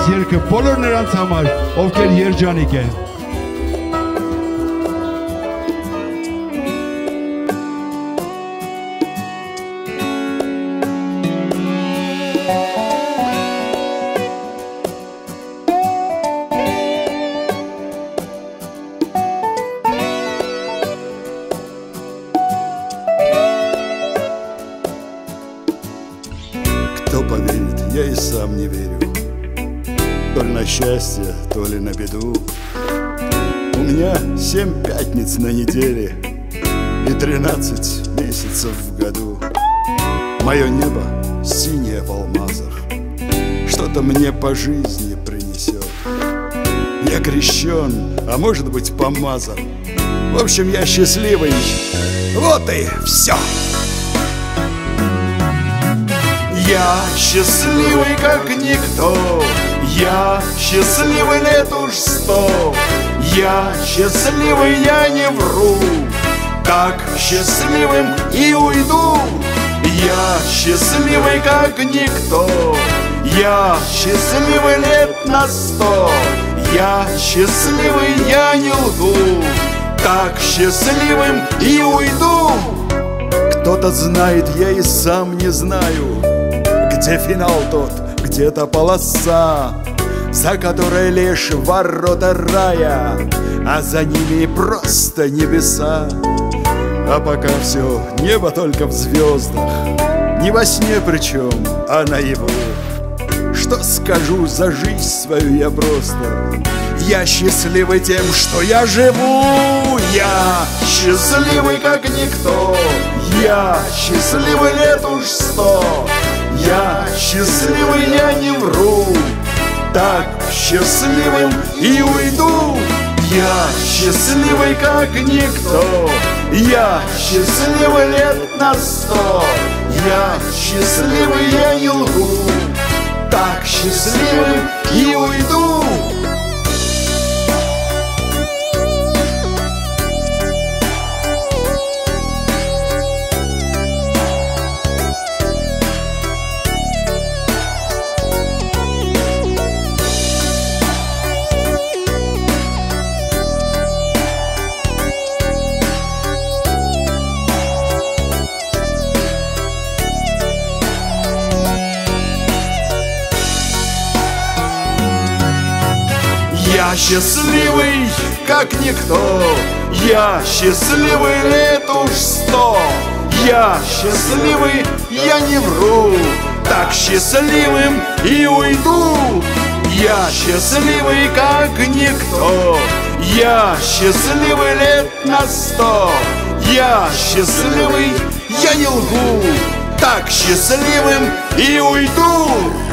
այս երգը բոլոր նրանց համար, ովքեր երջանիկ են։ Кто поверит, я и сам не верю. То ли на счастье, то ли на беду. У меня 7 пятниц на неделе и 13 месяцев в году. Мое небо синее в алмазах что-то мне по жизни принесет. Я крещен, а может быть помазан. В общем, я счастливый. Вот и все. Я счастливый, как никто. Я счастливый лет уж 100. Я счастливый, я не вру. Так счастливым и уйду. Я счастливый, как никто. Я счастливый лет на 100. Я счастливый, я не лгу. Так счастливым и уйду. Кто-то знает, я и сам не знаю, где финал тот, где-то полоса, за которой лишь ворота рая, а за ними просто небеса. А пока все, небо только в звездах, не во сне причем, а наяву. Что скажу за жизнь свою я просто? Я счастливый тем, что я живу. Я счастливый, как никто. Я счастливый лет уж 100. Я счастливый, я не вру. Так счастливым и уйду. Я счастливый, как никто. Я счастливый лет на 100. Я счастливый, я не лгу. Так счастливым и уйду. Я счастливый, как никто. Я счастливый лет уж 100. Я счастливый, я не вру. Так счастливым и уйду. Я счастливый, как никто. Я счастливый лет на 100. Я счастливый, я не лгу. Так счастливым и уйду.